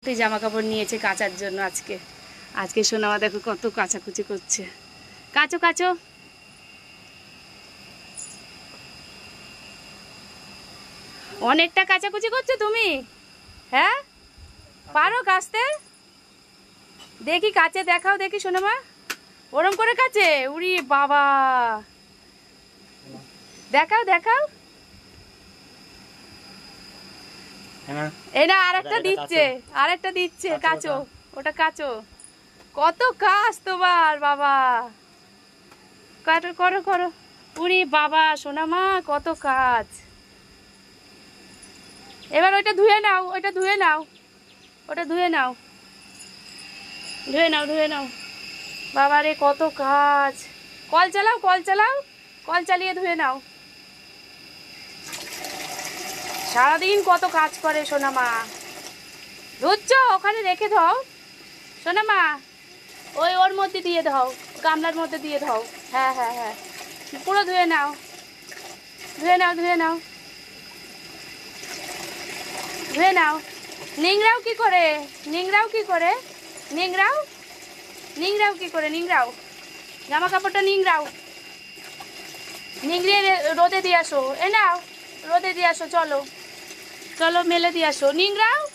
জামা কাপড় নিয়েছে কাচার জন্য আজকে আজকে সোনামা দেখো কত কাচাকুচি করছে। কাচো কাচো। অনেকটা কাচাকুচি করছো তুমি? হ্যাঁ পারো কাচতে? দেখি কাচে দেখাও দেখি সোনামা। ওরম করে কাচে? উরি বাবা, দেখাও দেখাও। এই না আরেকটা দিচ্ছে, আরেকটা দিচ্ছে, কাচো ওটা কাচো। কত কাজ তোমার বাবা, কাটো করো করো। উরি বাবা সোনামা কত কাজ। এবার ওইটা ধুয়ে নাও, ওইটা ধুয়ে নাও, ওটা ধুয়ে নাও, ধুয়ে নাও ধুয়ে নাও। বাবা রে কত কাজ। কল চালাও কল চালাও, কল চালিয়ে ধুয়ে নাও। সারাদিন কত কাজ করে সোনামা। ধুচ্ছ ওখানে রেখে দাও সোনামা, ওই ওর মধ্যে দিয়ে দাও, গামলার মধ্যে দিয়ে দাও। হ্যাঁ হ্যাঁ হ্যাঁ পুরো ধুয়ে নাও, ধুয়ে নাও ধুয়ে নাও, ধুয়ে নাও। নিংড়াও কি করে, নিংড়াও কি করে, নিংড়াও, নিংড়াও কি করে, নিংড়াও জামা কাপড়টা নিংড়াও, নিংড়িয়ে রোদে দিয়ে আসো। এ নাও রোদে দিয়ে আসো, চলো চলো মেলে দিয়ে আসো, নিংড়াও।